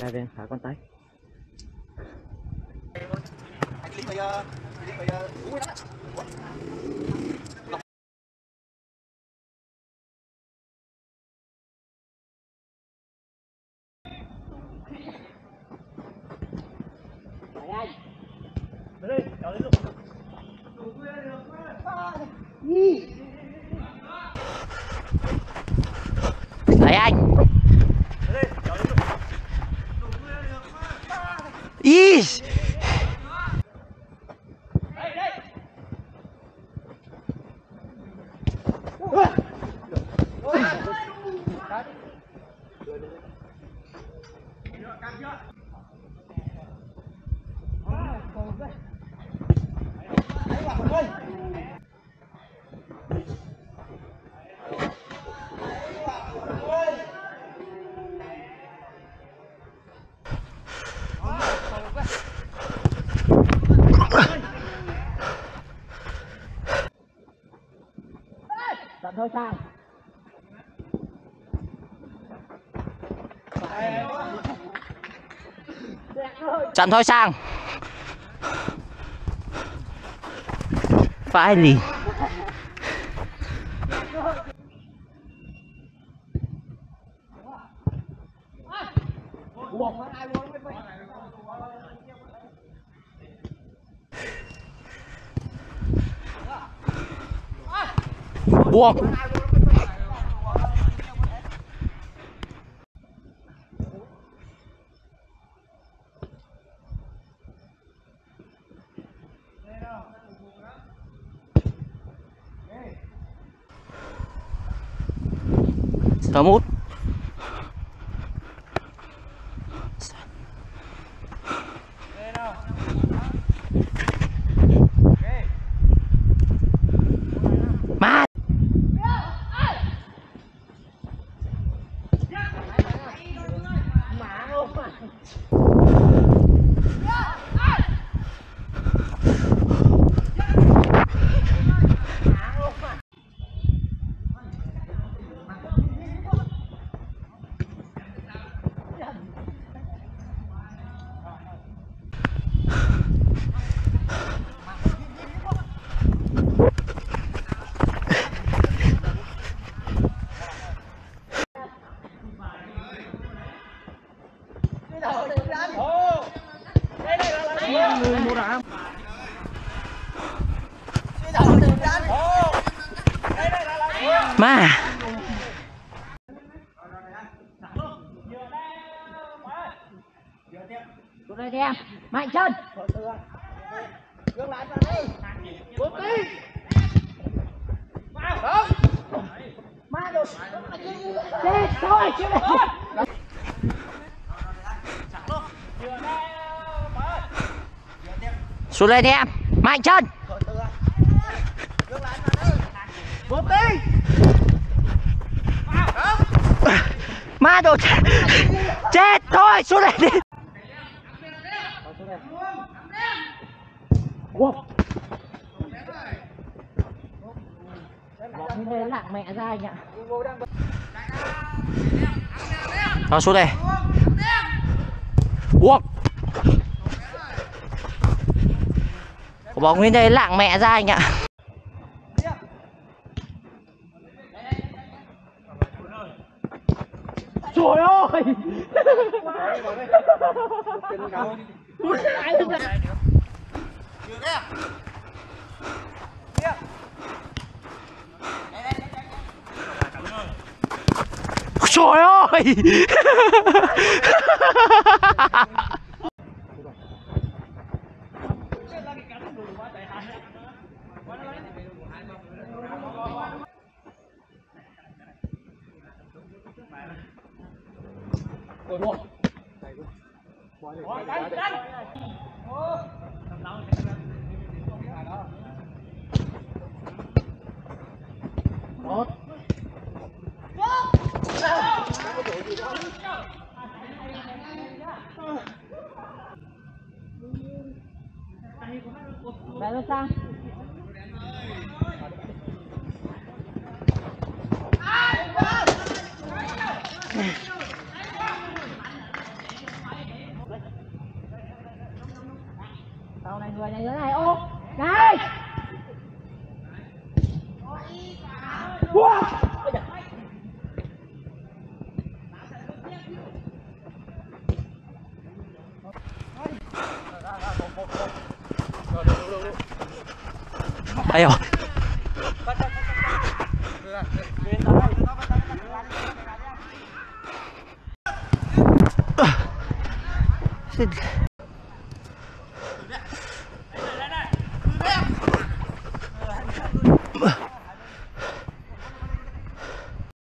ra về thả con tay. Lấy anh. Ý. Chặn thôi sang. Chặn thôi sang. Phải lì. Buông. Thở mút. Mà mà Xuống đây đi em. Mạnh chân. Gương lại vào đây. Bước đi. Không. Ma rồi. Chết thôi chứ. xuống lên đi em. Mạnh chân. Bước đi. Ma đồ chết thôi. Xuống đây đi. Bóng như thế lạng mẹ ra anh ạ. Nó xuống đây. Uống. Bóng nguyên đây lạng mẹ ra anh ạ. Trời ơi. Trời ơi. Mẹ nó sang. sau này người này dưới này ô này wow. Ayo. Sid.